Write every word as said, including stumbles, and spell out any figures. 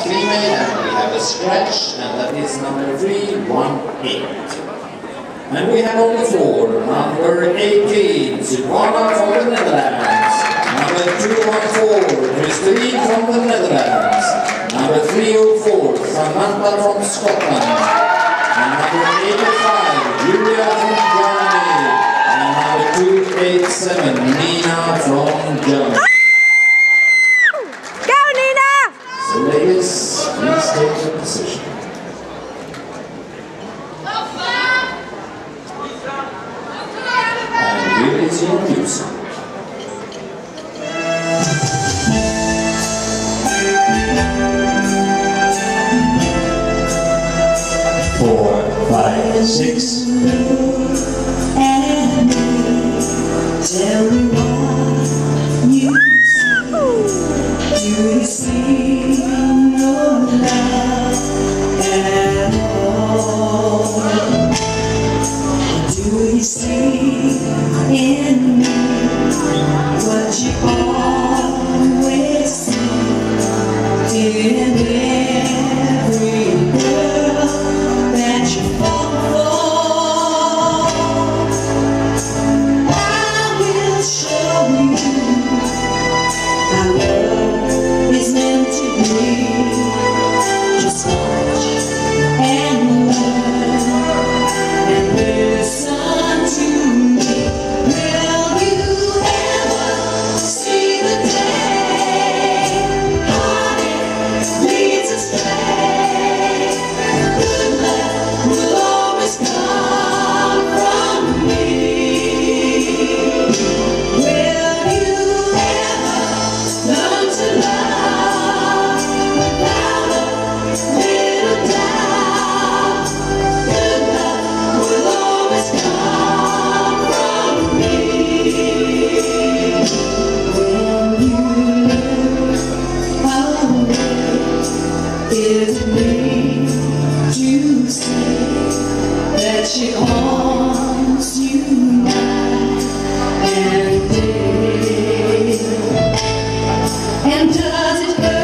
female, and we have a scratch, and that is number three one eight. And we have on the floor number eighteen, Silvana from the Netherlands. Number two one four, Christine from the Netherlands. Number three oh four, Samantha from Scotland. And number eighty-five, Julia from Germany. And number two eighty-seven, Nina from Germany. Go, Nina! So ladies, please take your position. And here is your music. Four, five, six. And tell me what you see. Do you see no love at all? Do you see in me what you always see in every girl that you fall for? I will show you how love is meant to be. Just watch and learn and listen to me. Will you ever see the day heartache leads astray? Good luck will always come from me. Will you ever learn to love without a little doubt? Good luck will always come from me. When you look away, is it me to say that she haunts you night and day? And does it hurt